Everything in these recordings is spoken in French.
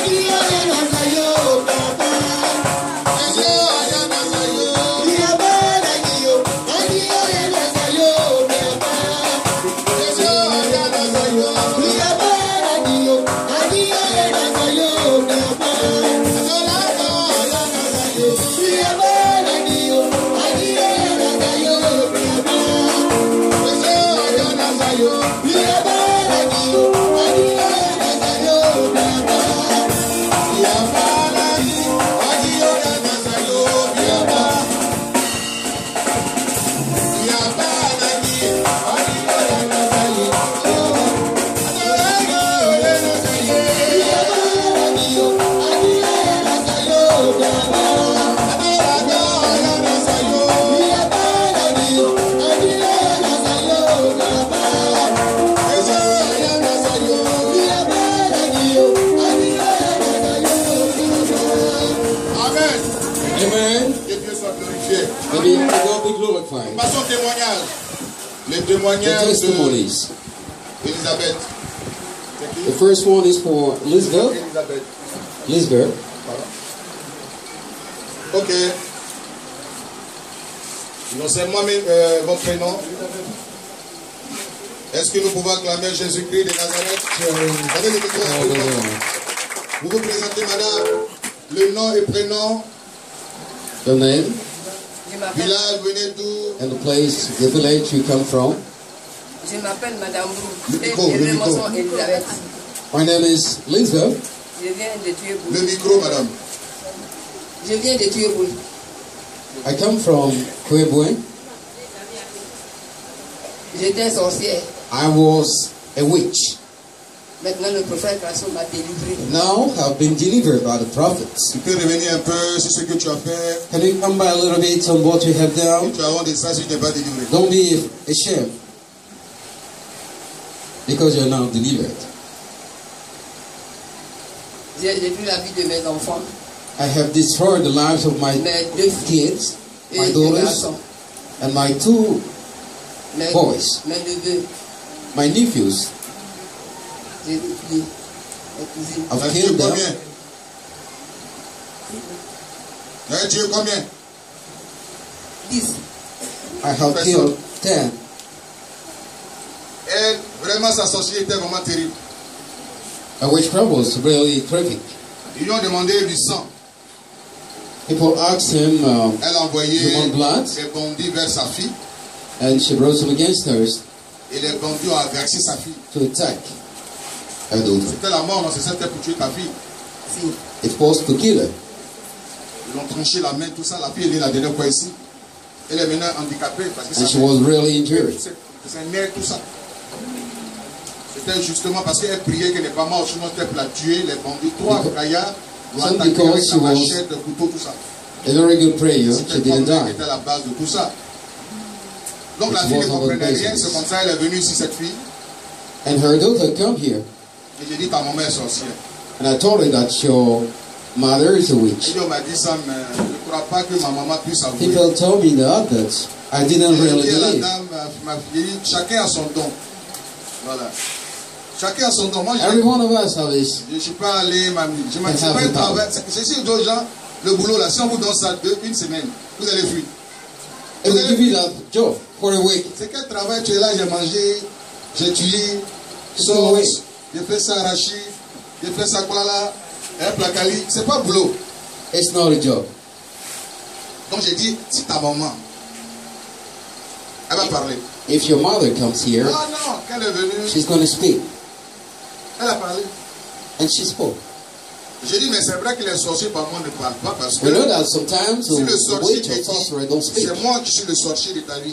Passons au témoignage. Les témoignages testimonies. Elisabeth. The first one is for Lisbeth. Elisabeth. Lisbeth. Ok. Donc c'est moi votre prénom. Est-ce que nous pouvons acclamer Jésus-Christ de Nazareth? Vous vous présentez, madame, le nom et prénom. The name. Village, venez d'où? And the place, the village you come from. Je m'appelle Madame Brou. Et je m'appelle Elisabeth. My name is Lisbeth. Je viens de Tuébouy. Le micro, madame. Je viens de Tuébouy. I come from Tuébouy. J'étais sorcière. I was a witch. Maintenant, le prophète m'a délivré. Now I've been delivered by the prophets. Tu peux revenir un peu sur ce que tu as fait. Can you come by a little bit on what you have done? Tu as honte de ça si tu n'es pas délivré. Don't be ashamed because you're now delivered. J'ai détruit la vie de mes enfants. I have destroyed the lives of my kids, my daughters, and my two boys, mes neveux. my nephews. I've killed them. Tu es combien? 10. I have killed 10. Et vraiment, sa sorcière était vraiment terrible. A witchcraft was really terrific. Ils lui ont demandé du sang. People asked him, Elle a envoyé human blood, les bandits vers sa fille. and she brought him against her Et les bandits ont agressé sa fille. to attack her daughter. C'était la mort, non, c'est ça, c'était pour tuer ta fille. Si. It was to kill her. Ils l'ont tranché la main, tout ça. La fille, elle est la dernière fois ici. Elle est maintenant handicapée parce que And she was really injured. c'est un nerf, tout ça. C'était justement parce qu'elle priait qu'elle n'est pas morte, sinon c'était pour la tuer, les bandits, trois gaillards, l'ont attaqué avec sa machette, le couteau, tout ça. A very good prayer. She C'était didn't die. qui était la base de tout ça. Donc la fille ne comprenait rien, c'est comme ça elle est venue ici, cette fille. And her daughter come here. Et j'ai dit, ta maman est sorcière. And I told her that your mother is a Et witch. on m'a dit ça, mais je ne crois pas que ma maman puisse avouer. People told me that, but I didn't Et really j'ai dit à la believe. dame, ma fille, chacun a son don. Voilà. Chacun a son don. Moi, Every one of us have this. je ne suis pas allé, mamie. Je m'en suis pas un travail. C'est si d'autres gens, le boulot là, si on vous donne ça une semaine, vous allez fuir. It will give you that job for a week. C'est quel travail tu es là, j'ai mangé, j'ai tué, sauce, j'ai fait ça arachide, j'ai fait ça quoi là, un placali. C'est pas boulot. It's not a job. Donc j'ai dit, si ta maman, elle va parler. If your mother comes here, Ah non, quand elle est venue, she's going to speak. elle a parlé. And she spoke. J'ai dit, mais c'est vrai que les sorciers par moi ne parlent pas parce que We know that sometimes si le the sorcier witch te or dit, sorcerer don't speak. c'est moi qui suis le sorcier de ta vie.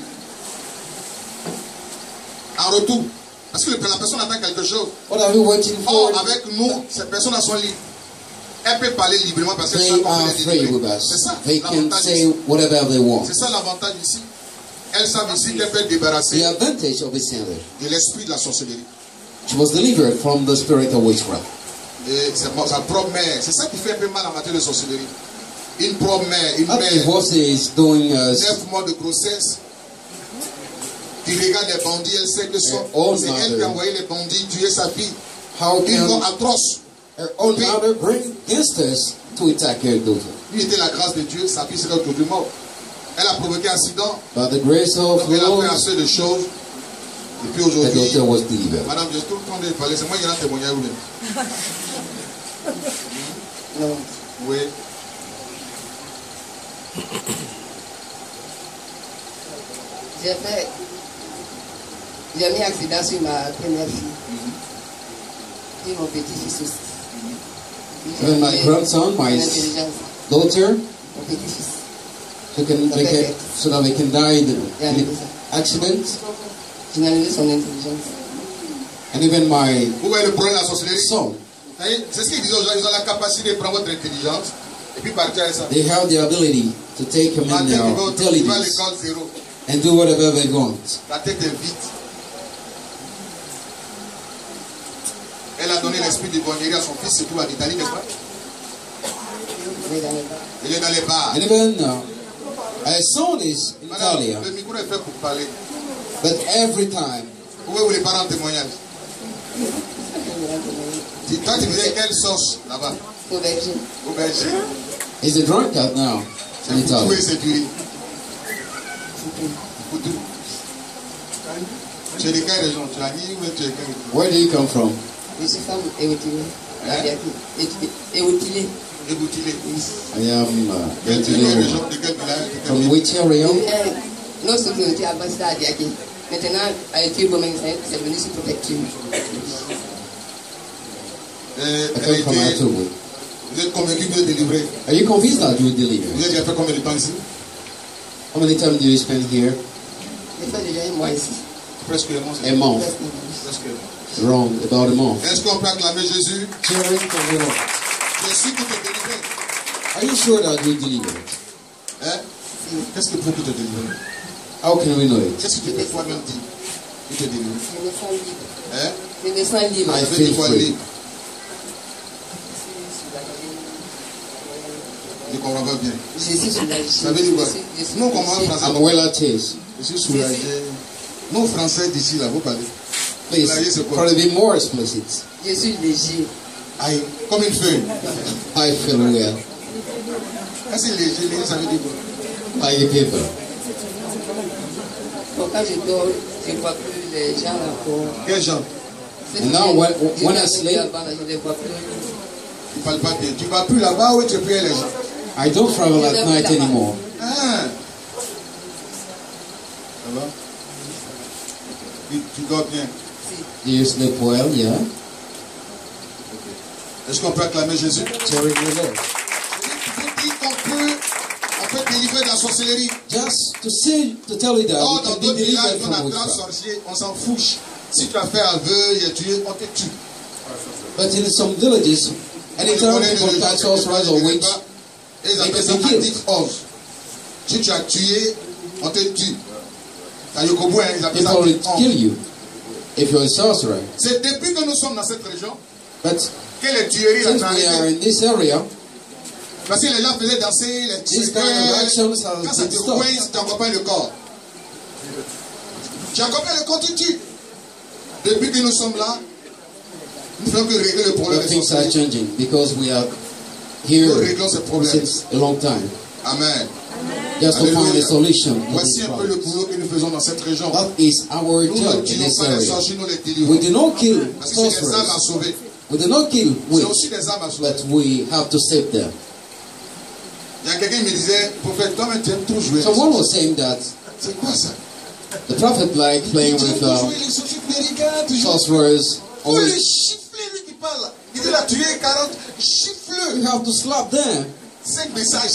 En retour, parce que la personne attend quelque chose. What are you waiting for? Or, avec nous, ces personnes sont libres. Elle peut parler librement parce que They are free with us. C'est ça They can l'avantage say ici. whatever they want. C'est ça l'avantage ici. Elles savent ici qu'elles peuvent débarrasser The advantage of this center. de l'esprit de la sorcellerie. She was delivered from the spirit of witchcraft. Et sa propre mère. C'est ça qui fait un peu mal en matière de sorcellerie. Une propre mère, une That is mère, what is doing 9 mois de grossesse. Tu regardes les bandits, elle sait que all c'est elle mother. qui a envoyé les bandits tuer sa fille. How Une can mort atroce. her own mother bring gangsters to attack her daughter. Il était la grâce de Dieu, sa fille serait aujourd'hui morte. Elle a provoqué un accident. By the grace of Elle a God, fait assez de choses. Et puis the aujourd'hui, daughter was delivered. madame, j'ai tout le temps de parler. C'est moi qui ai un témoignage. Non. Oui. J'ai mis accident sur ma première fille. Et mon petit-fils aussi. When my grandson, my daughter, Mon petit-fils. so that they can die in an accident, J'ai analysé son intelligence. and even my Vous voyez le problème de la sorcellerie? son, C'est ce qu'ils disent aux gens. Ils ont la capacité de prendre votre intelligence et puis partir avec ça. they have the ability to take him in Tu their vas à intelligence l'école zéro. and do whatever they want. La tête est vide. Elle a donné l'esprit de bonnerie à son fils, c'est tout en Italie, n'est-ce pas? Il est dans les bars. And even her son is in Madame, Italia, le micro est fait pour parler. but every time Où est les parents en témoignage? Toi, tu faisais quelle sauce là-bas? Aubergine. Aubergine. he's a drunkard now in C'est foutu et Italy. c'est duré. Foutu. Tu es de quelle région? Tu as dit où tu es de quelle région? Where do you come from? Je suis femme éoutilée. Éoutilée. Éboutilé. I am De quelle région? De quel village? from which area? Non, c'est que tu as passé à Diaké. Maintenant, à Etienne, c'est venu sur préfecture. I come from Atobo. Vous êtes convaincu de délivrer? Are you convinced that you will Vous deliver? avez déjà fait combien de temps ici? How many times do you spend here? J'ai fait déjà un mois ici. Presque un mois. A month. Presque un mois. Wrong, about a month. Est-ce qu'on peut acclamer Jésus? Cheering for the Lord. Je suis pour te délivrer. Are you sure that you delivered? Hein? Qu'est-ce que pour te délivrer? How can we know it? Qu'est-ce que tu peux toi-même dire? Il te délivre. Je me sens libre. Hein? Je me sens libre. I Je veux feel te voir free. libre. Je comprends pas bien. Je suis soulagée. Ça veut dire quoi? Nous, on comprend soulagée. français. I'm well at ease. Je suis soulagé. Nous, français d'ici, là, vous parlez. Please, Soulagé, c'est quoi? probably be more explicit. Je suis léger. Aïe, comme une feuille. I feel well. Quand c'est léger, léger, ça veut dire quoi? Like a paper. Bon, quand je dors, je ne vois plus les gens encore. Quel genre? And now when I sleep, Je ne les vois plus. Tu parles pas bien. Tu vas plus là-bas où tu pries les gens. I don't travel at night anymore. Ah. Ça va? Tu dors bien. Do you sleep well? Yeah. Est-ce qu'on peut acclamer Jésus? Cheering the Lord. Je dis qu'on peut délivrer de la sorcellerie. Just to tell you that Or, we dans can be d'autres villages, delivered on a from plein de witchcraft. sorciers, on s'en fiche. Si tu as fait aveugle et tué, on te tue. But in some villages, anytime people catch sorcerers or witch, et ils appellent ça they can be killed. active ose. Si tu as tué, on te tue. À Yokobu, ils appellent ça people will active kill ose. you if you're a sorcerer. C'est depuis que nous sommes dans cette région But que les tueries since sont we are arrivées. in this area, Parce que les gens faisaient danser, les these kind of actions have quand ça been te stopped. coince, tu accompagnes le corps. Tu accompagnes le corps, tu tues. Depuis que nous sommes là, nous faisons que régler le problème. But des things are sorciers. changing because we are Nous here réglons ce problème. since a long time. Amen. Just to find a Alléluia. solution to Voici this un peu le problem. boulot que nous faisons dans cette région. That is our Nous ne job in tuons this pas les area. sorciers, nous les We délivrons. do not kill Parce que c'est des âmes à sorcerers. sauver. We do not kill C'est witch, aussi des âmes à sauver. but we have to save them. Il y a quelqu'un qui me disait, prophète, toi-même tu aimes trop jouer. Someone was saying that C'est quoi ça? the prophet liked playing Tu aimes with trop jouer les sorciers, tu les regardes, tu joues. sorcerers. Faut les Always, chiffler, lui qui parle là. Il dit, il a tué 40, you chiffle. have to slap them. 5 messages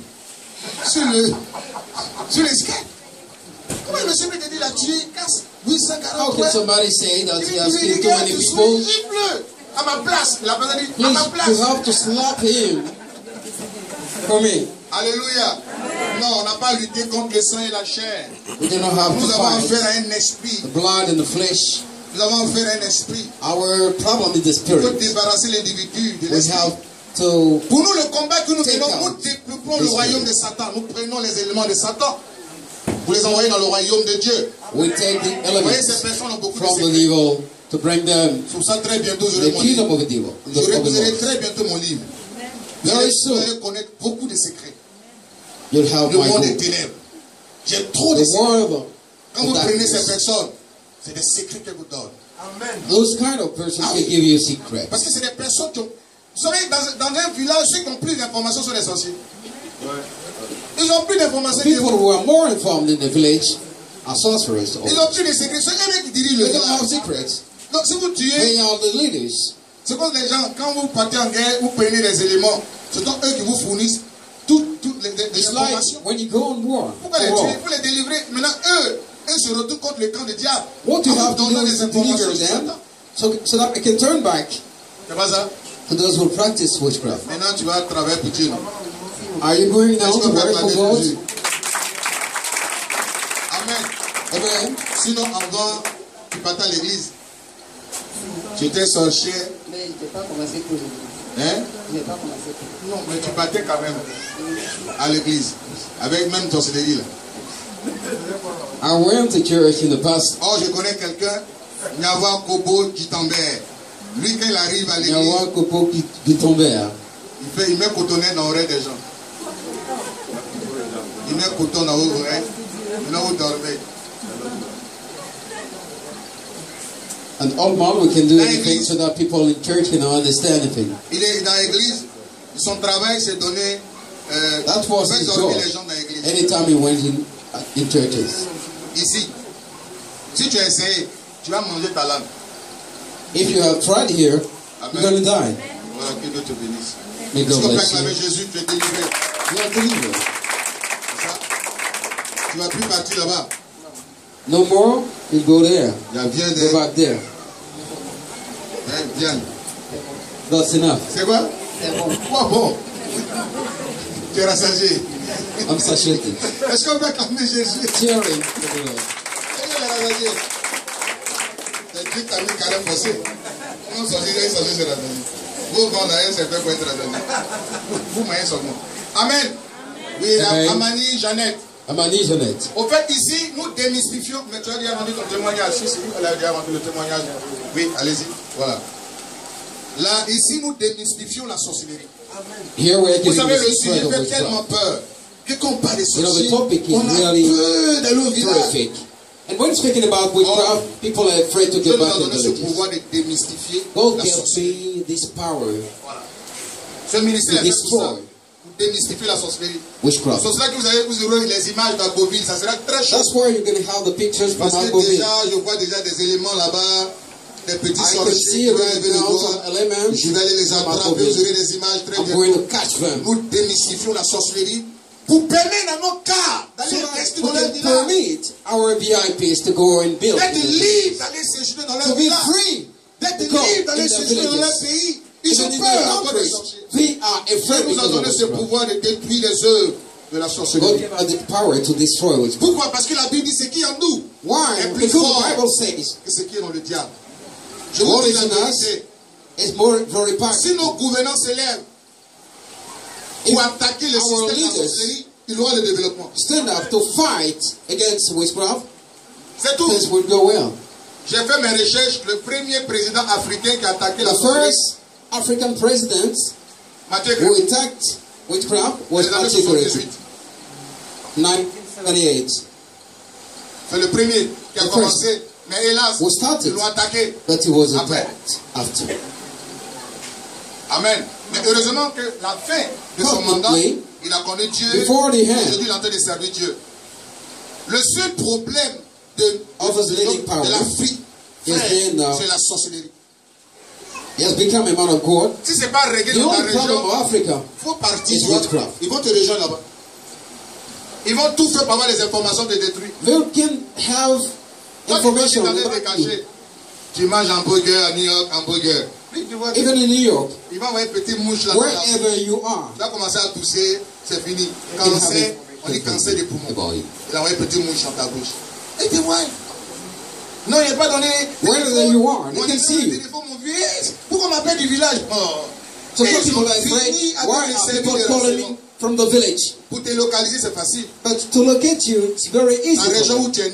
sur les Skype. Comment le monsieur peut te dire, il a tué 840? How can somebody say that he has killed too many people? Chiffle. À ma place, la personne dit, à Please, ma you place. have to slap him for me. Alléluia. Non, on n'a pas lutté contre le sang et la chair. We do not have to Nous avons affaire fight à un esprit. the blood and the flesh. Nous avons affaire à un esprit. Our problem is the Il faut spirit. débarrasser l'individu de We l'esprit. have to Pour nous, le combat que nous Take menons, out nous prenons le this royaume way. de Satan. Nous prenons les éléments de Satan. Vous les envoyez dans le royaume de Dieu. we take the Vous voyez, ces elements personnes ont beaucoup de from the secrets. evil to bring them Pour ça, très bientôt, the kingdom of the devil. Je réviserai très bientôt mon livre. Vous Very allez soon, connaître beaucoup de secrets. you'll have Le my monde des book. ténèbres. J'ai trop de The secrets. world Quand vous of prenez ces darkness. personnes, c'est des secrets qu'elles vous donnent. Those kind of persons can give you secrets. Parce que c'est des personnes qui ont... Vous savez, dans un village, ceux qui ont plus d'informations sont les sorciers. Ils ont plus d'informations que People vous. who are more informed in the village are sorcerers. Ils ont plus de secrets. C'est eux qui dirigent le They don't have village. secrets. Donc si vous tuez, They are the leaders. c'est comme les gens, quand vous partez en guerre, vous prenez des éléments. Ce sont eux qui vous fournissent toutes les It's like informations. when you go on war. Pourquoi les tuer? Pour les délivrer. Maintenant, eux se retournent contre le camp du diable. What you En have vous to donnant do des is to deliver informations sur them Satan. so that they can turn back C'est pas ça? to those who practice witchcraft. Maintenant, tu vas travailler pour Dieu. Are you going now Est-ce to qu'on peut work for acclamer God? Jésus? Amen. Amen. Sinon, avant, tu partais à l'église. Tu étais sorcier. Mais je n'ai pas commencé pour l'église. Hein? Je n'ai pas commencé pour Non, mais tu partais quand même à l'église. Avec même ton CDI là. I went to church in the past. Oh, je connais quelqu'un, Nyava Kobo Kitambert. Lui, quand il arrive à l'église, Nyawa Kopo Gitombea. il met cotonnet dans l'oreille des gens. Il met coton dans vos oreilles. Maintenant, vous dormez. And all man, we can do anything so that people in church can understand anything. Il est dans l'église. Son travail, c'est donner. That was faire his dormir job. les gens dans l'église. Anytime he went in churches. Ici, si tu as essayé, tu vas manger ta langue. If you have tried here, you're going to die. Voilà, que Dieu te bénisse. May Est-ce God qu'on peut bless acclamer you. Jésus, tu es délivré. You are delivered. C'est ça. Tu vas plus partir là-bas. No more, you go there. Il y a bien Go des. back there. Viens. That's enough. C'est quoi? C'est bon. Quoi bon? Tu es rassasié. I'm satiated. Est-ce qu'on peut acclamer Jésus? Cheering for the Lord. Il est rassasié. C'est Dieu qui t'a mis carré foncé. Non, sorcier, c'est rassasié. Vous, quand on a un, c'est fait pour être rassasié. Vous, moyen seulement. Amen. Oui, Amen. Amani Jeannette. Amani Jeannette. Au fait, ici, nous démystifions. Mais tu as déjà rendu ton témoignage. Si, elle a déjà rendu le témoignage. Oui, allez-y. Voilà. Là, ici, nous démystifions la sorcellerie. Here we are Vous giving savez, the le secret sujet of fait tellement witchcraft. peur. Que quand on parle de You know, the sorciers, topic is on a really peur d'aller au village. terrific. And when speaking about witchcraft, people are afraid to Dieu get nous back a to donné ce villages. pouvoir de démystifier God la gives sorcellerie. me this power Voilà. Ce ministère to est fait pour ça. destroy Pour démystifier la sorcellerie. witchcraft. C'est pour cela que vous aurez les images d'Agoville. Ça sera très chaud. That's where you're going to have the pictures from Parce que Agoville. déjà, je vois déjà des éléments là-bas. Des petits I can sorciers see qui vont right lever le now doigt. some elements Je vais aller les from attraper. Vous Agoville. aurez des images très I'm bien. going to catch them Nous démystifions la sorcellerie pour permettre à nos cas so d'aller that rester we dans leur can village. permit our VIPs to go and build. D'être in the libres villages. d'aller séjourner dans To leur be village. free. D'être to go libres d'aller in their séjourner dans leur villages. pays. Ils ont Even in peur their encore des countries, sorciers. they are Dieu afraid nous a because of donné ce witchcraft. pouvoir de détruire les œuvres de la God sorcellerie. gave us the power to destroy witchcraft. Pourquoi? Parce que la Bible dit ce qui est en nous Why? est plus Because fort the Bible says que ce qui est dans le diable. Je vous what dis is la in us vérité. is more very Si powerful. nos gouvernants s'élèvent pour attaquer le our système de la leaders sorcellerie, il aura le développement. Stand up to fight against witchcraft, C'est tout. things will go well. J'ai fait mes recherches. Le premier président africain qui a attaqué la The sorcellerie, first African president Mathieu who Gré, attacked witchcraft was les années Matthew 78. 1978. C'est le premier qui a The commencé. Mais hélas, was started. ils l'ont attaqué. But he was Après. attacked after. Amen. Mais heureusement que la fin de son mandat, Fortunately, il a connu Dieu. before the end Aujourd'hui, il est en train de servir Dieu. Le seul problème de l'Afrique, Yes, then, c'est la sorcellerie. he has become a man of God. Si ce n'est pas réglé The dans ta only problem région, of Africa il faut partir. is Tu vois. witchcraft. Ils vont te rejoindre là-bas. Ils vont tout faire pour avoir les informations de détruire. They can have Toi, information tu vas te about you. cacher. Tu manges hamburger à New York, hamburger. Lui, tu vois, Even in New York, il va envoyer une petite mouche là. wherever you are, Tu vas commencer à tousser, c'est fini. you can have Cancer, on dit cancer des poumons. about you. Il a envoyé une petite mouche dans ta bouche. Et tu vois. Non, il n'est pas donné. Wherever you are, they Mon can see you. téléphone, mon vieux. Pourquoi on m'appelle du village? Oh. So Et some ils people ont are afraid. fini avec Why les are services people de calling renseignement. me from the village? Pour te localiser, c'est facile. But to locate you, it's very easy. La for région them. où tu es né,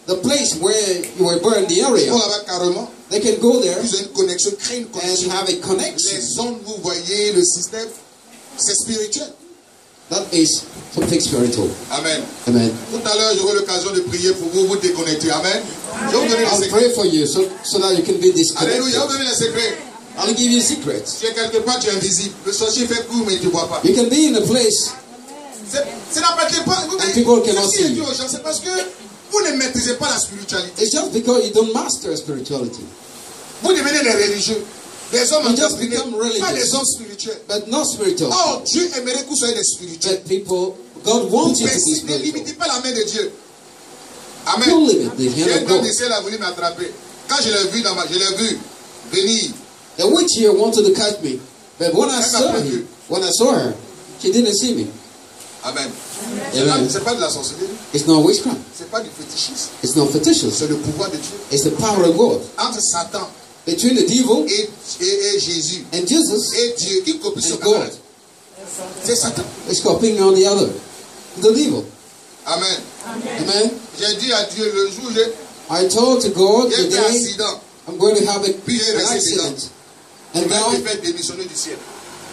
the place where you were born, the area, Ils vont là-bas carrément. they can go there Ils ont une connexion, créent une and connexion. have a connection. Les ondes, vous voyez, le système, c'est spirituel. That is something spiritual. Amen. Amen. Tout à l'heure, j'aurai l'occasion de prier pour vous, vous déconnecter. Amen. Je vais vous donner les I'll secrets. pray for you so that you can be disconnected. Alléluia, je vais vous donner les secrets. I'll give you secrets. Tu es quelque part, tu es invisible. Le sorcier fait court, mais tu ne vois pas. You can be in a place C'est la pas. and people cannot see you. C'est parce que vous ne maîtrisez pas la spiritualité. It's just because you don't master spirituality. Vous devenez des religieux. Les hommes You just entrepreneurs, become religious. pas des hommes spirituels. But not spiritual. Oh, Dieu aimerait que vous soyez des spirituels. But people, God wants you to be Ne spiritual. limitez pas la main de Dieu. Amen. Don't limit the J'ai hand un of homme God. ici, elle a voulu m'attraper. Quand je l'ai vu, je l'ai vu venir. The witch here wanted to catch me, but when I saw her, she didn't see me. Amen. Amen. C'est pas de la sorcellerie. It's not witchcraft. C'est pas du fétichisme. It's not fetishism. C'est le pouvoir de Dieu. It's the power of God. Entre Satan Between the devil et Jésus and Jesus et Dieu qui copie son and God, camarade. C'est Satan. it's copying on the other, the devil. Amen. Amen. J'ai dit à Dieu le jour où I told to God j'ai fait un today accident. I'm going to have an Puis j'ai resté dedans. accident, Il and m'a now fait démissionner du ciel.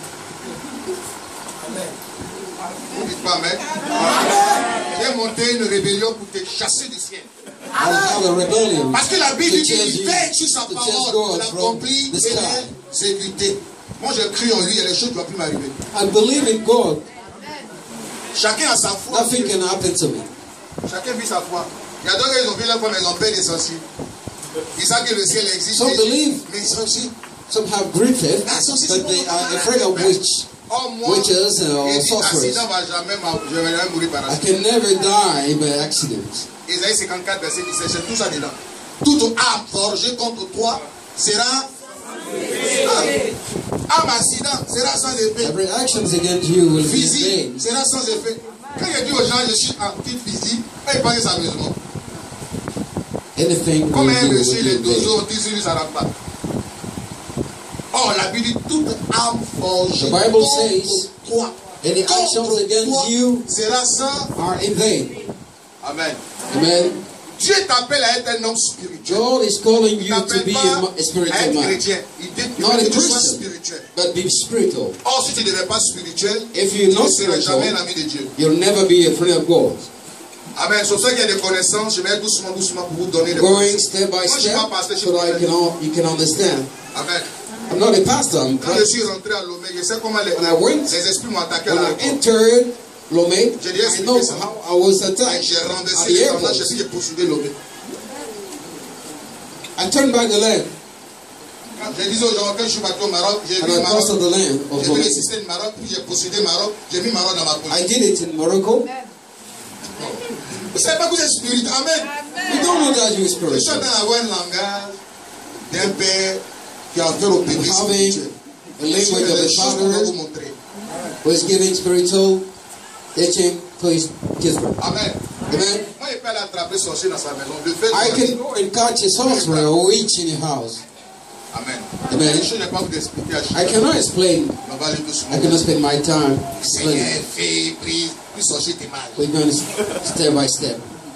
Vous dites pas Amen. J'ai monté une rébellion pour te chasser du ciel. I'll have a rebellion Parce que la Bible to dit chase qu'il you, fait sur sa to chase parole, God il from accomplit the et sky. l'exécuter. Moi je crie en lui et les choses ne doivent plus m'arriver. I believe in God. Chacun a sa foi. Nothing can happen to me. Chacun vit sa foi. Il y a d'autres qui ont vu leur foi, mais ils ont peur des sorciers. Ils savent que le ciel existe. Some believe, Mais ils sont aussi. some have great faith, but they are afraid of witches or sorcerers. Je vais jamais mourir par I accident. can never die by accident. Isaïe 54, verset 17, c'est tout ça dedans. Toute âme forgée contre toi sera âme accident sera sans effet. Every action against you will be in Physique vain. sera sans effet. Quand je dis aux gens je suis anti-physique, ils pensent sérieusement. Anything Comme will un do monsieur, will les be in deux vain. autres, ils ça rentre pas. Oh, la Bible dit toute âme forgée The Bible says, contre toi. any actions Contre against toi you sera sans. are in vain. Amen. Amen. Dieu t'appelle à être un homme spirituel. God is calling Il you to t'appelle be pas a spiritual à être man, chrétien. Il dit Not a que tu sois Christian. spirituel. but be spiritual. Or, si tu ne deviens pas spirituel, If tu you're ne not seras jamais un spiritual, ami de Dieu. you'll never be a friend of God. Amen. Sur ceux qui ont des connaissances, je vais doucement pour vous donner des Going connaissances. step by Moi, je suis step pas pasteur, je suis so that prophète. you can understand. Amen. I'm not a pastor. I'm Quand je suis rentré à Lomé, je sais comment When I went, les esprits m'ont attaqué à when la I porte. entered Lomé, J'ai déjà I know expliqué ça. how I was attacked J'ai at renversé the les airport. tendances, j'ai poursuivi Lomé. I turned back the land Je disais aux gens, quand je suis parti au Maroc, j'ai and vu I Maroc. crossed the land of J'ai vu le Lomé. système Maroc, puis j'ai possédé Maroc, j'ai mis Maroc dans ma poche. I did it in Morocco. Vous savez pas que vous êtes spirituel. Amen. You don't know that you're Je suis en spiritual. train d'avoir un langage d'un père qui a affaire au bébé Having spirituel. a language of Les a choses qu'on va vous father montrer. who is giving spiritual teaching to his children. Amen. Amen. Moi, je peux aller attraper sorcier dans sa maison. Le fait I can go and catch a sorcerer or witch in your house. Amen. Amen. Les choses, je ne vais pas vous expliquer à chaque I cannot explain. On va aller doucement. I cannot spend my time Seigneur, explaining. fais, prie, puis sorcier t'es mal. We're going step by step.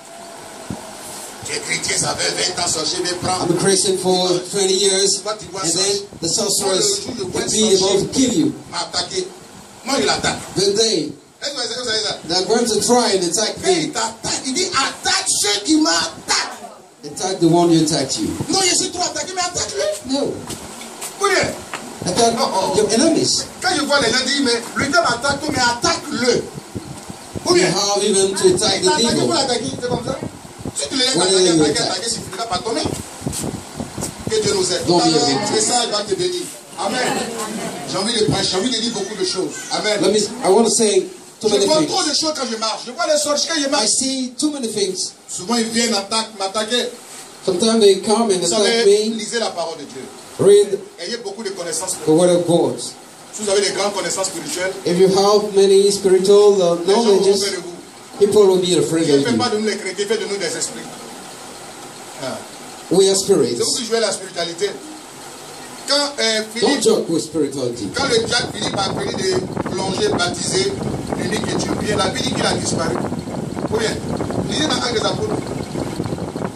Tu es chrétien, ça fait 20 ans, sorcier vient prendre. I'm a Christian for 20 years, and then the sorcerers will be able to kill you. M'a attaqué. Moi, je l'attaque. The day Est-ce que vous savez ça? they're going to try and attack Quand il me, t'attaque, il dit attaque ceux qui m'attaquent. attack the one who attacked you. Non, je suis trop attaqué, mais attaque-le. No, Oui, bien. attack your enemies. Quand je vois les gens dire, mais lui, t'as attaqué, mais attaque-le. Ou You bien, have even to attack il t'a the attaqué pour devil. l'attaquer, c'est comme ça. Si tu le laisses Whenever you attaquer, attack. ça finira par tomber. Que Dieu nous aide. Don't Tout à be a l'heure, victim. le message va te bénir. Amen. J'ai envie de prêcher, j'ai envie de dire beaucoup de choses. Amen. I want to say too Je many vois things. trop de choses quand je marche. Je vois les sorciers quand je I marche. see too many things. Souvent, ils viennent m'attaquer. Sometimes they come and Vous attack savez, me. lisez la parole de Dieu. Read Ayez beaucoup de connaissances. the word of God. Si vous avez des grandes connaissances spirituelles, If you have many spiritual les gens vont knowledges, faire de vous. people will be afraid Dieu ne of fait you. pas de nous les chrétiens, il fait de nous des esprits. Ah. We are C'est spirits. vous qui jouez la spiritualité. Quand Don't Philippe, joke with spirituality. quand le diable Philippe a fini de plonger, baptiser l'unique éthiopien, la Bible dit qu'il a disparu. Ou bien, lisez dans Actes des Apôtres.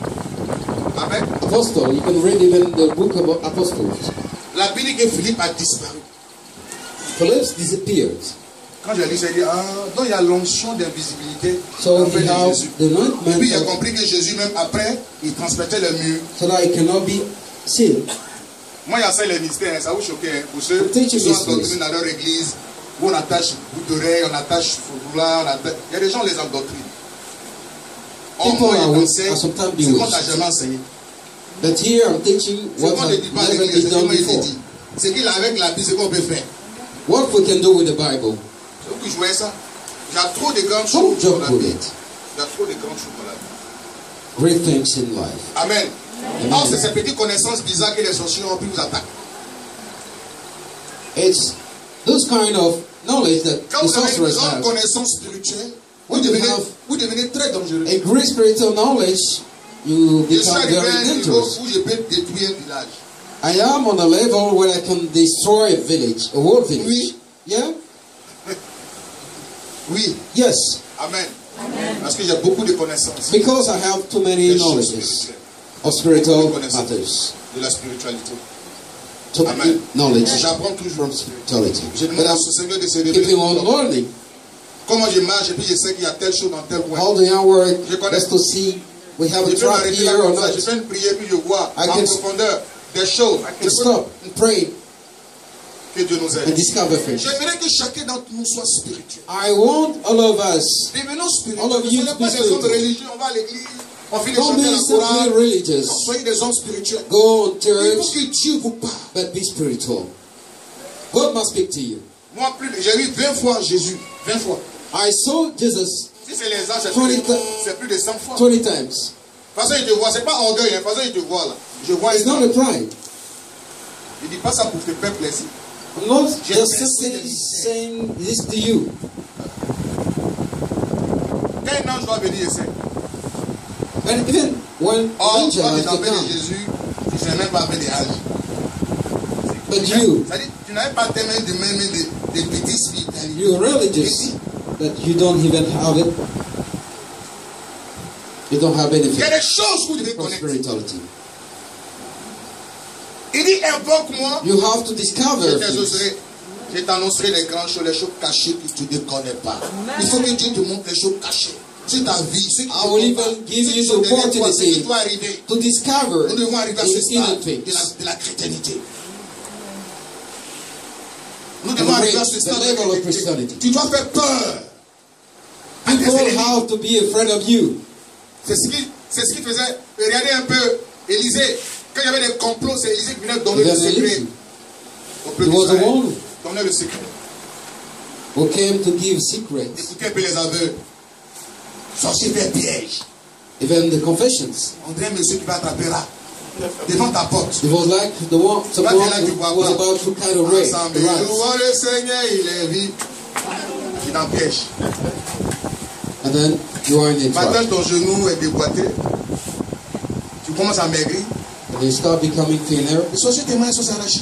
Amen. Apostle, you can read even the book of Apostles. La Bible dit que Philippe a disparu. Philip disappeared. Quand j'ai lu, j'ai dit, donc il y a l'onction d'invisibilité. So he had the Et puis anointment il a compris que Jésus, même après, il transmettait le mur. so that it cannot be seen. Moi, il y a ça, les mystères, ça vous choquait. Hein, pour ceux qui sont endoctrinés dans leur église, où on attache bout d'oreille, on attache foulard, il y a des gens, on les endoctrine. Or, moi, il enseigne ce qu'on t'a jamais enseigné. But here I'm teaching what has never been done before. C'est qu'il a avec la Bible, c'est qu'on peut faire. What we can do with the Bible. C'est vous qui jouez ça. Il y a trop de grandes choses dans la vie. Il y a trop de grandes choses dans la vie. Great things in life. Amen. Or, c'est ces petites connaissances bizarres que les sorciers ont pu vous attaquer. It's those kind of knowledge that quand the vous avez une sorcerers grande have. connaissance spirituelle, vous devenez très dangereux. A great spiritual knowledge, you Je suis become arrivé à very un niveau dangerous. où je peux détruire un village. I am on a level where I can destroy a village, a whole village. Oui. Yeah? Oui. Yes. Amen. Parce que j'ai beaucoup de connaissances. Because I have too many Des choses knowledges spirituelles. of spiritual Beaucoup de connaissances matters. de la spiritualité. Too Amen. many knowledge J'apprends toujours. from spirituality. Je demande à ce Seigneur de se révéler. Keeping on learning. Comment je marche et puis je sais qu'il y a telle chose dans tel coin. How the hour Je connais. just to see we have a Je peux trap m'arrêter là here or comme ça. not. Je fais une prière puis je vois I en can- profondeur des choses. To stop and pray Que Dieu nous and aide. discover things. J'aimerais que chacun d'entre nous soit spirituel. I want all of us, Devenons All spirituels. of Ne you soyez pas be des hommes spiritual. religieux. On va à l'église. On finit de don't chanter be la simply chorale. religious, Non, soyez des hommes spirituels. go on Il faut church, que Dieu vous parle. but be spiritual. God must speak to you. Moi, j'ai vu 20 fois Jésus. 20 fois. I saw Jesus Si c'est les ans, c'est 20 plus de 100 fois. 20 times. De toute façon, il te voit. C'est pas orgueil. De toute façon, il te voit là. Je vois It's not a pride. Il dit pas ça pour te faire plaisir. I'm not just simply saying this to you. Quand un ange doit venir ici. And even when Or, angel toi, has tu to t'appelles come, Jésus. Tu ne sais même pas avec des âges. but you, C'est-à-dire, tu n'avais pas tellement de même des petits spirits. you're religious, that you don't even have it. You don't have Il y anything a des choses que vous devez from connaître. spirituality. Il dit, invoque-moi. You have to discover things. Je t'annoncerai les grandes choses, les choses cachées que tu ne connais pas. Il faut que Dieu te montre les choses cachées. C'est ta vie. Ce qui I will even give you the opportunity doit arriver. to discover Nous devons arriver à ce in stade hidden things. de la chrétienté. Nous devons arriver à ce stade de level of la chrétienté. Christianity. Tu dois faire peur. à tes People ennemis. have to be afraid of you. C'est ce qui faisait. Regardez un peu Élisée. Quand il y avait des complots, c'est Élisée qui venait donner le Even secret Elijah. au He peuple was the d'Israël. one Donner le secret. who came to give secrets. Écoutez un peu les aveux. Sorcier fait piège. Even the confessions. On dirait monsieur qui va attraper là. Devant ta porte. It was like the one, someone Là, tu who vois was pas. about to kind of rape Ensemble, the rats. louons le Seigneur, il est vivant. Il empêche. And then you are in a Maintenant, trap. ton genou est déboîté. Tu commences à maigrir. And you start becoming thinner. Les sorciers tes mains sont arrachées.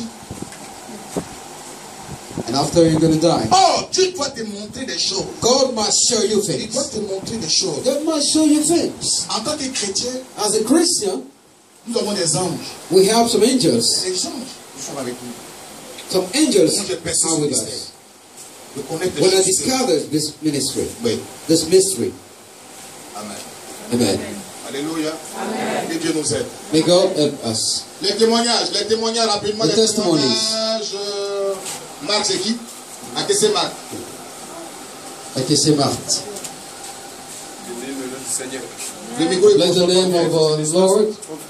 And after you're going to die. Oh, Dieu doit te montrer des choses. God must show you Il things. doit te montrer des choses. God must show you things. En tant que chrétien, As a Christian, nous avons des anges. we have some angels. Les anges qui sont avec nous. Some angels Moi, j'ai percé are ce with mystère. us. De connaître des When I choses. discovered this ministry, Oui. this mystery, Amen. amen. Alléluia. Que Dieu nous aide. May God help us. Les témoignages rapidement. The Les testimonies. témoignages. Marc, c'est qui? À qui c'est Marc? Like you say, Marthe. Le micro est Bless the name of our Lord.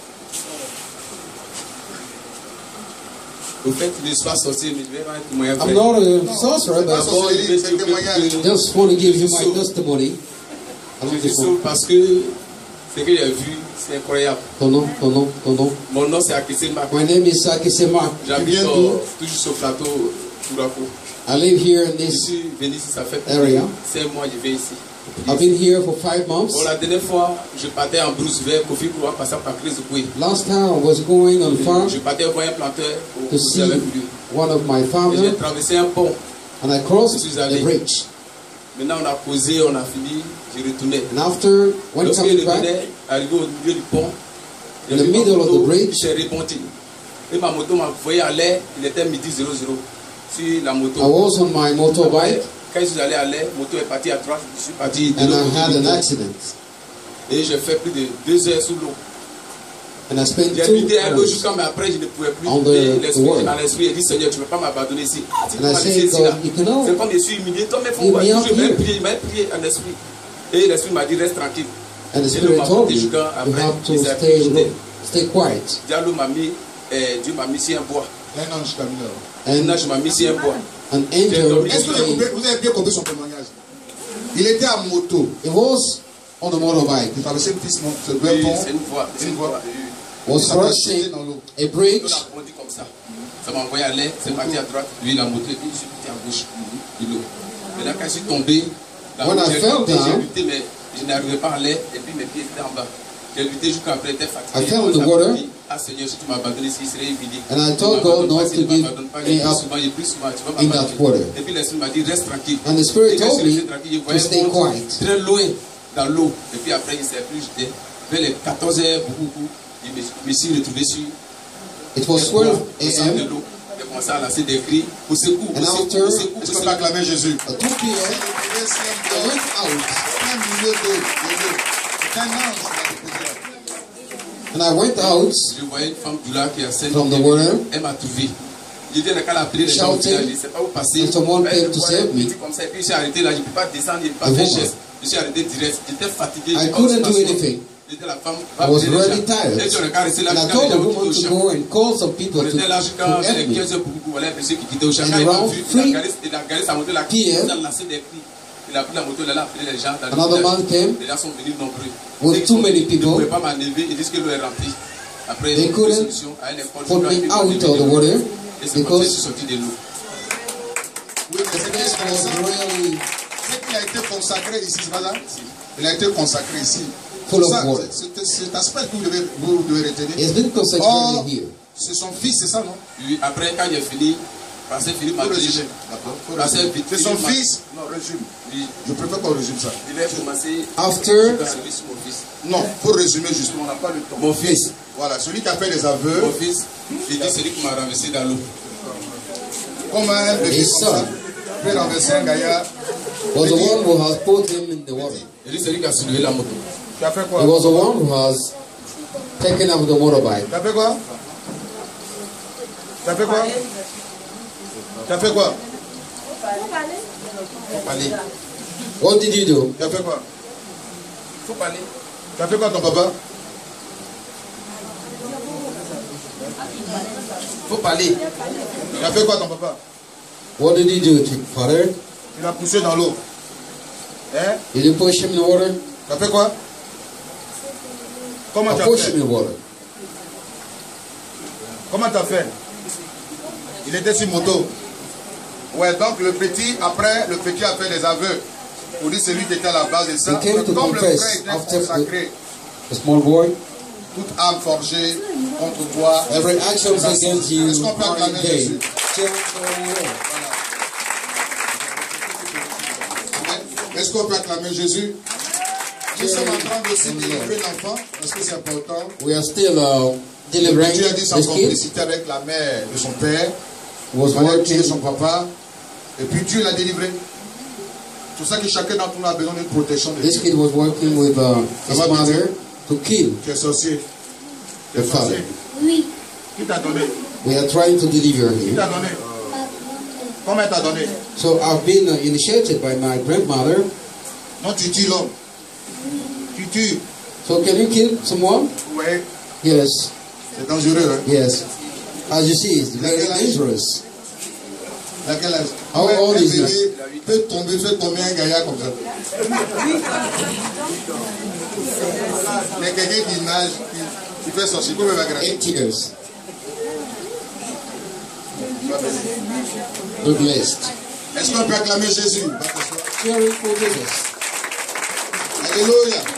Au fait, il ne soit sorti, mais je vais rendre témoignage. I'm not a sorcerer, but D'abord, c'est un témoignage. I just want to give you my testimony. Je suis sûr parce que ce que j'ai vu, c'est incroyable. Ton nom. Mon nom, c'est Akissé Marc. My name is Akise Mark. J'habite viens d'où? toujours sur le plateau Tourako. I live here in Je this. suis venu ici, ça fait Area. 5 mois, je vais ici. I've been here for 5 months. Bon, la dernière fois, je partais en brousse vert, Kofi Kouwa, passant par Chris Koué. Last time I was going on farm Je partais voir un planteur au to see avec lui. one of my Et j'ai farmers, traversé un pont. and I crossed the bridge. Maintenant, on a causé, on a fini, je retournais. And after, when Lorsque je coming back, revenais, arrivé au milieu du pont, in the middle of the bridge. J'ai rebondi. Et ma moto m'a envoyé à l'air, il était midi 00 sur la moto. I was on my motorbike. Quand je suis allé à l'air, la moto est partie à droite, je suis parti de and l'autre I had côté. an accident. Et j'ai fait plus de 2 heures sous l'eau. And I spent J'ai 2 habité un peu hours. jusqu'à, mais après je ne pouvais plus. On the Et l'esprit, word. dans l'esprit, il dit Seigneur, tu ne peux pas m'abandonner ici. Ah, tu And peux I pas said, laisser ici là. God, you cannot. C'est comme je suis humilié. Toi, mais faut Leave voir. me Je up vais here. prier, il m'a prié en esprit. Et l'esprit m'a dit reste tranquille. And the Et Spirit le m'a told porté me, jusqu'à you après. have to Il s'est appris, j'étais- stay quiet. Dieu m'a mis sur un bois. Un ange Camille. Un And ange m'a mis sur un bois. an angel, Est-ce que vous avez bien compris son témoignage? Il était à moto. it was on the motorbike. Il traversait une piste, ce Oui, deux ponts. c'est une voie. C'est une voie. Was Ça va jeter crossing dans l'eau. a Je bridge. l'ai bondi comme ça. Ça m'a envoyé à l'air, c'est parti à droite. Lui, la moto, et puis je suis parti à gauche de l'eau. Et là, quand je suis tombé, When I fell j'ai down, lutté, mais je n'arrivais pas à l'air, et puis mes pieds étaient en bas. J'ai lutté jusqu'à après, j'étais fatigué. I fell in the Ça m'a water. dit, ah Seigneur, si tu m'abandonnes ici, il serait humilié. And I told God not to give me up J'ai pris souvent, tu vas in that m'abandonner. water. Et puis l'esprit m'a dit, reste tranquille. And the Spirit Et quand told je suis me resté tranquille, je to voyais stay un monde quiet. très loin dans l'eau. Et puis après, il s'est plus jeté. Vers les 14 heures, beaucoup, je me suis retrouvé sur It was 12 au centre de a.m. l'eau. J'ai commencé à lancer des cris. Au secours, And au secours, after- au secours, Est-ce au qu'on peut secours. acclamer Jésus? At 2 p.m. I went out Un milieu d'eau. C'est un ange qui l'a déposé là. and I went out Je voyais une femme du lac qui a scène. from the water. Elle m'a trouvé. Je dis, elle a appelé les gens au Shouting. village. Je ne sais pas où passer. And someone Elle came to voyait save me. petit comme ça. Et puis, je suis arrêté là. Je ne peux pas descendre. Je ne peux pas The faire woman. geste. Je suis arrêté direct. J'étais fatigué. I J'ai couldn't pas do osé anything. J'étais la femme. I was appeler les really gens. tired. Et tu regardes, rester là And I jusqu'à told les the gens qui woman quittent au to champ. go and call some people On to était là jusqu'à help les me. 15 heures pour beaucoup. Voilà, un monsieur qui quittait au champ. And Quand il m'a around vu, 3 il a garé sa moto là. PM, Il a lancé des cris. Il a pris la moto, il a appelé les gens. Dans le Another village. man came Les gens sont venus nombreux. with too many Ils ne people. pouvaient pas m'enlever. Ils disent que l'eau est remplie. Après, They ils ont couldn't trouvé une solution à une école. put me out of the water Et c'est comme ça que je suis because sorti de l'eau. Oui, mais the place was really c'est qu'il a été consacré ici, c'est pas ça? Il a été consacré ici. Full of Ça, water. c'est cet aspect que vous devez retenir. it's been Or, consecrated here. c'est son fils, c'est ça, non? Puis après, quand j'ai fini, Pasteur Philippe m'a Faut dit, résumer. D'accord? Faut Pasteur résumer. C'est Philippe son m'a- fils? Non, résume. Oui, Je préfère qu'on résume ça. il a commencé After à arriver sur mon fils. Non, faut résumer justement, on n'a pas le temps. Mon fils, Voilà, celui qui a fait les aveux, mon fils, il dit celui qui m'a renversé dans l'eau. comme un bébé His comme ça, son peut renverser un gaillard. was the one who has put him in the water. Il dit celui qui a soulevé la moto. Tu as fait quoi? He was the one who has taken up the motorbike. Tu as fait quoi? Tu as fait quoi? Tu as fait quoi? Faut parler. What did you do? Tu as fait quoi? Faut parler. Tu as fait quoi ton papa? Faut parler. Tu as fait quoi ton papa? What did you do, father? Il a poussé dans l'eau. Hein? Did you push him in the water? Tu as fait quoi? Comment tu I as pushed fait? him in the water. Comment tu as fait? Il était sur moto. Ouais, donc le petit, après, le petit a fait les aveux. On dit c'est lui qui était à la base de ça. He came to Comme le confess frère était after consacré, A small boy. toute âme forgée contre toi. Every action against you Est-ce qu'on peut are in acclamer vain. Jésus? Est-ce qu'on peut acclamer Jésus? Nous sommes en train de aussi délivrer l'enfant, parce que c'est important. We are still Le delivering petit a dit sans this kid. complicité avec la mère de son père. Was Il fallait tuer working. son papa. Et puis Dieu l'a délivré. C'est pour ça que chacun d'entre nous a besoin d'une protection de This Dieu. kid was working with his va, mother to kill Tu es sorcier. Tu the es father. sorcier. Oui. Qui t'a donné? We are trying to deliver Qui him. t'a donné? Comment elle t'a donné? So I've been initiated by my grandmother. Non, tu tues l'homme. Tu tues. So can you kill someone? Oui. Yes. C'est dangereux, hein? Yes. As you see, it's very dangerous. À quel âge? How Ouais, old un is bébé peut tomber, fait tomber un gaillard comme ça. Mais quelqu'un qui nage, qui fait sorcier, comment il va grandir? 8 years. The blessed. Est-ce qu'on peut acclamer Jésus? Va t'asseoir. Cheering for Jesus. Alléluia.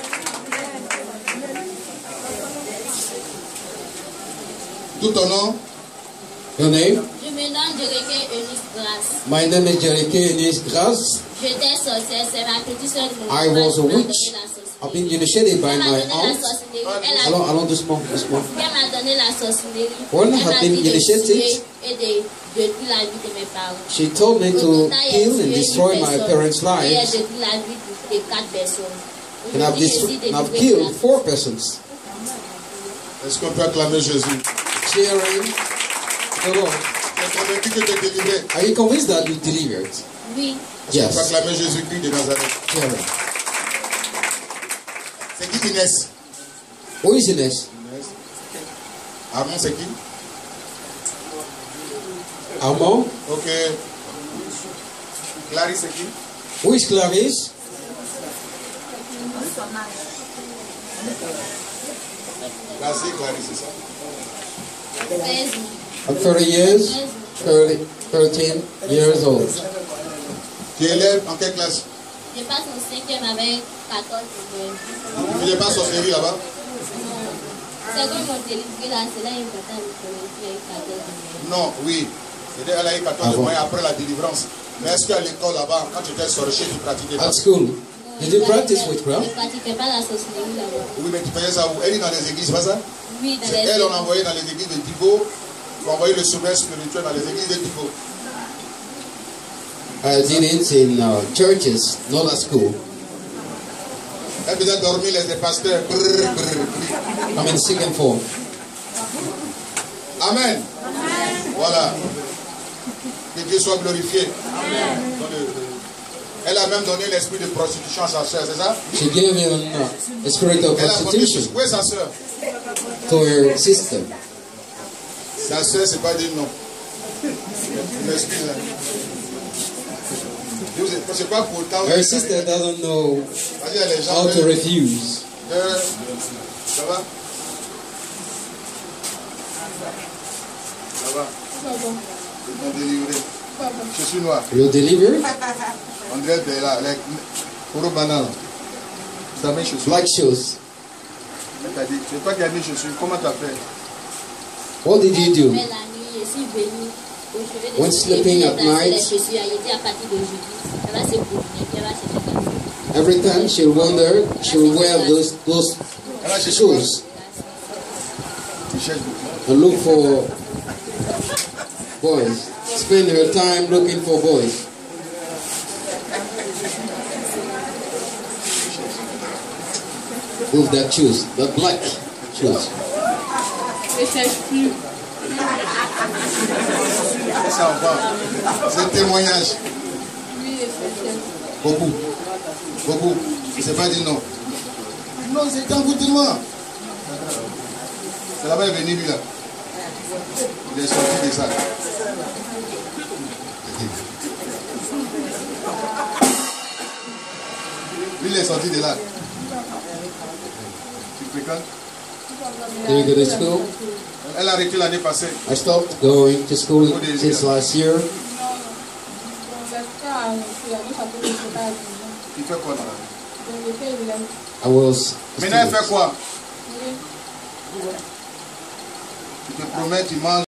Tout ton nom? Your name? me nomme Jericho Eunice Grace. My name is Jericho Eunice Grace. J'étais sorcière, c'est ma petite soeur de mon I was a qui m'a donné witch. la sorcellerie. I've been initiated by Elle m'a my donné la aunt. sorcellerie. Elle a Allons doucement, doucement. Elle m'a donné la sorcellerie. When I Elle m'a have been dit de initiated, tuer et de détruire la vie de mes parents. She told me to kill and destroy my parents' Et elle lives, détruit la vie de 4 personnes. and I've killed 4 persons. Est-ce qu'on peut acclamer Jésus? Cheering the Lord. Tu es convaincu que tu es délivré? Are you convinced that you delivered? Oui. On peut Yes. acclamer Jésus-Christ de Nazareth. Cheering. C'est qui Inès? Who is Inès? Inès. Armand, c'est qui? Armand? Ok. Clarisse, c'est qui? Who is Clarice? Vas-y, Clarisse, c'est ça? 13 I'm 30 years, 13 years old. Tu élèves en quelle classe? Je passe en 5e avec 14 Tu ne fais pas sorcellerie là-bas? C'est comme mon délivré là, c'est là important de connaître avec 14 Non, oui. C'est-à-dire elle a eu 14 mois après la délivrance. Mais est-ce qu'à l'école là-bas, quand tu étais sorcier, tu pratiquais pas? At school, did you practice Je witchcraft? ne pratiquais pas la sorcellerie là-bas. Oui, mais tu faisais ça où? Elle est dans les églises, c'est pas ça? Oui, dans C'est les elle, on envoyait dans les églises de Divo, on envoyait le sommet spirituel dans les églises de Divo. I did it in churches, not at school. Elle faisait dormir les pasteurs. Brrr, brrr. I'm in second form. Amen. Voilà. Que Dieu soit glorifié. Elle a même donné l'esprit de prostitution à sa soeur, c'est ça? She gave him a spirit of Elle a monté prostitution où est sa soeur? to her sister. Sa soeur, c'est pas dire non. Je m'excuse. C'est pas pour autant. Her sister doesn't know Vas-y, les gens. how to refuse. Ça va? Ça va? Ils m'ont délivré. Je suis noir. You delivered? André est là. Pour banal. Ça met chaussures. Black shoes. C'est toi qui as mis chaussures. Comment tu as fait? What did you do? La nuit, je suis venue au chevet de When sleeping at night, les chaussures, elle était à partir d'aujourd'hui. Elle va se promener, elle va chercher quelque chose. every time she'll wander, she'll wear those shoes Tu cherches beaucoup. and look for boys. Spend her time looking for boys. With that shoes, the black shoes. Je cherche plus. Ça va. C'est un témoignage. Oui, je cherche. Beaucoup. Beaucoup. C'est pas dit non. Non, c'est un goûtement. C'est là-bas, il est venu, lui, là. Il est sorti de ça. Lui, il est sorti de là. Tu fréquentes? Do you go to school? Elle a arrêté l'année passée. I stopped going to school since last year. Tu fais quoi dans la vie? I was. Maintenant, elle fait quoi? Tu te promets, tu manges.